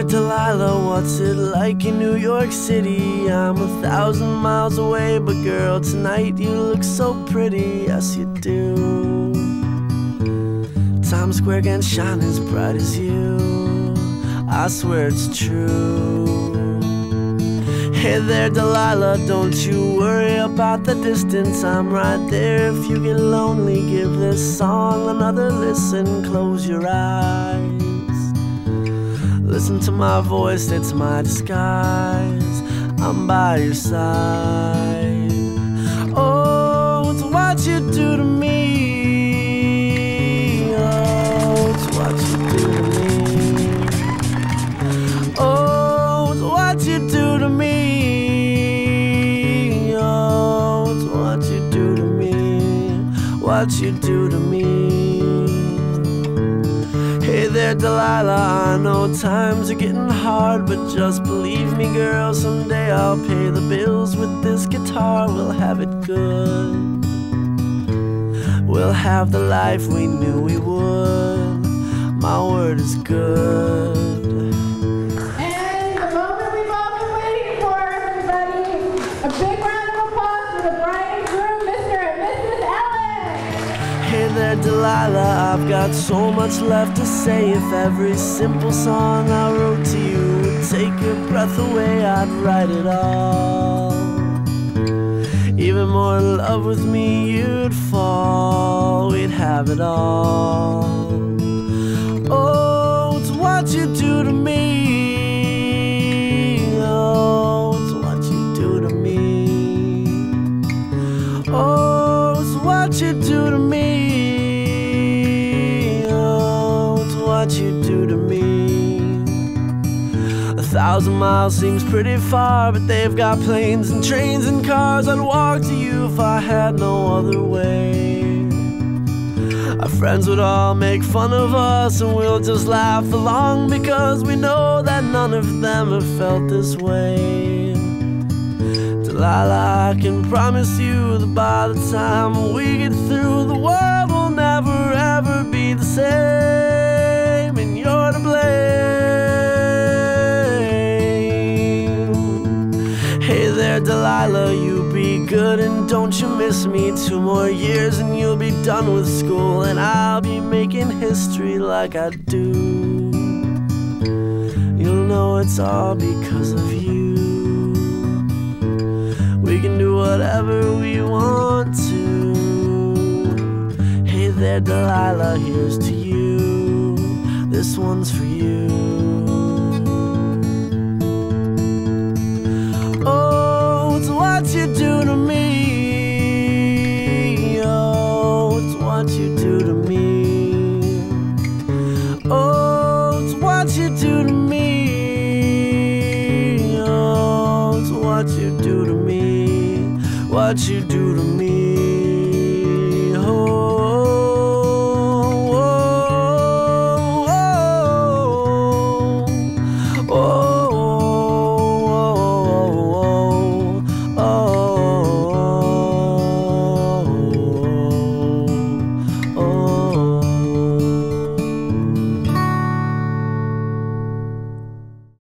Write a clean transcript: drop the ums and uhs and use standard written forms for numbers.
there, Delilah, what's it like in New York City? I'm 1,000 miles away, but girl, tonight you look so pretty, yes you do. Times Square can shine as bright as you, I swear it's true. Hey there, Delilah, don't you worry about the distance, I'm right there. If you get lonely, give this song another listen. Close your eyes, listen to my voice, it's my disguise. I'm by your side. Oh, it's what you do to me. Oh, it's what you do to me. Oh, it's what you do to me. Oh, it's what you do to me. What you do to me. Hey there, Delilah, I know times are getting hard, but just believe me, girl, someday I'll pay the bills with this guitar. We'll have it good, we'll have the life we knew we would. My word is good. And the moment we've all been waiting for, everybody, a big round of applause for the bride and groom, Mr. and Mrs. Ellis. Hey there, Delilah, I've got so much left to say. If every simple song I wrote to you would take your breath away, I'd write it all. Even more in love with me you'd fall, we'd have it all. Oh, it's what you do to me. Oh, it's what you do to me. Oh, it's what you do to me. What you do to me. 1,000 miles seems pretty far, but they've got planes and trains and cars. I'd walk to you if I had no other way. Our friends would all make fun of us, and we'll just laugh along, because we know that none of them have felt this way. Delilah, I can promise you that by the time we get through, the world will never ever be the same, and you're to blame. Hey there, Delilah, you be good and don't you miss me. 2 more years and you'll be done with school, and I'll be making history like I do. You'll know it's all because of you. We can do whatever we want to. Hey there, Delilah, here's to you. This one's for you. Oh, it's what you do to me. Oh, it's what you do to me. Oh, it's what you do to me. Oh, it's what you do to me. What you do to me.